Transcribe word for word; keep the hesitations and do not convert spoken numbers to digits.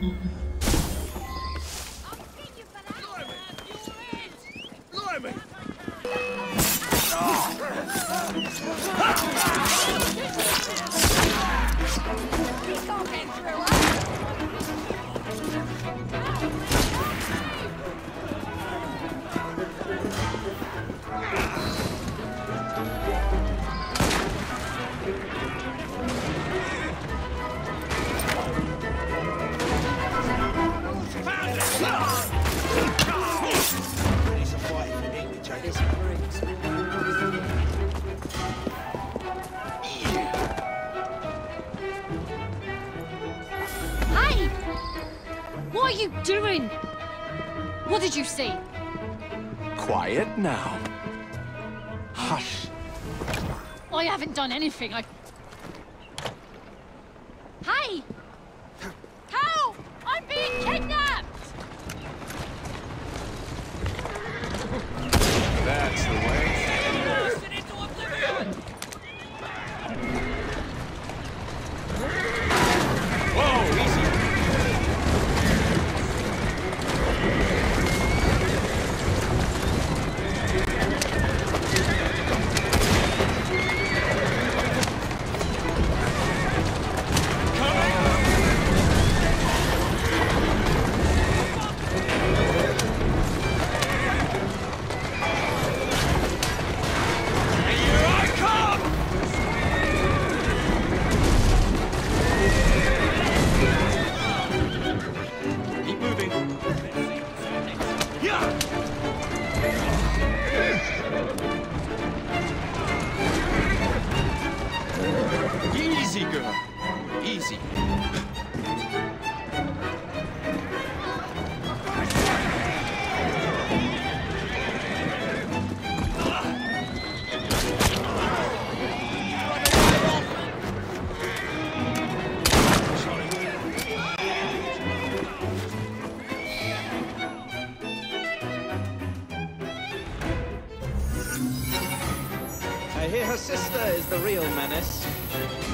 What are you doing? What did you see? Quiet now. Hush. I haven't done anything. I... Hey! Help! I'm being kidnapped! That's the way. Whoa, easy. Easy, girl. Easy. I hear her sister is the real menace.